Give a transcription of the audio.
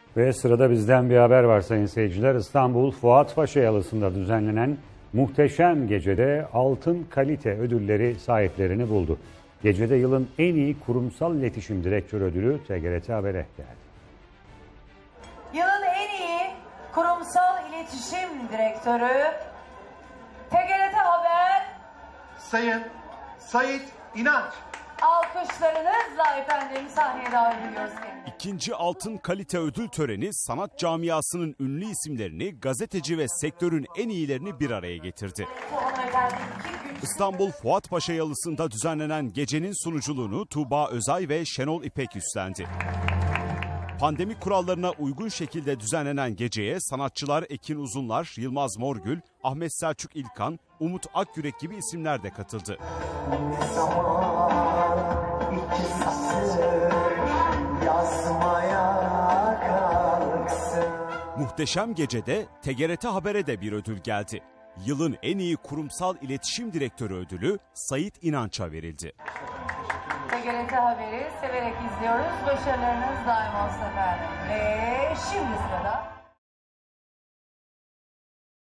Ve sırada bizden bir haber var sayın seyirciler. İstanbul Fuat Paşa Yalısı'nda düzenlenen muhteşem gecede altın kalite ödülleri sahiplerini buldu. Gecede yılın en iyi kurumsal iletişim direktörü ödülü TGRT Haber'e geldi. Yılın en iyi kurumsal iletişim direktörü TGRT Haber Sayın Sait İnanç. Alkışlarınızla efendim sahneye davet ediyoruz kendini. İkinci altın kalite ödül töreni sanat camiasının ünlü isimlerini, gazeteci ve sektörün en iyilerini bir araya getirdi. İstanbul Fuat Paşa Yalısı'nda düzenlenen gecenin sunuculuğunu Tuğba Özay ve Şenol İpek üstlendi. Pandemi kurallarına uygun şekilde düzenlenen geceye sanatçılar Ekin Uzunlar, Yılmaz Morgül, Ahmet Selçuk İlkan, Umut Akyürek gibi isimler de katıldı. Muhteşem gecede TGRT Haber'e de bir ödül geldi. Yılın en iyi kurumsal iletişim direktörü ödülü Sait İnanç'a verildi. TGRT Haber'i severek izliyoruz. Başarılarınız daim olsun efendim. Ve şimdi sırada...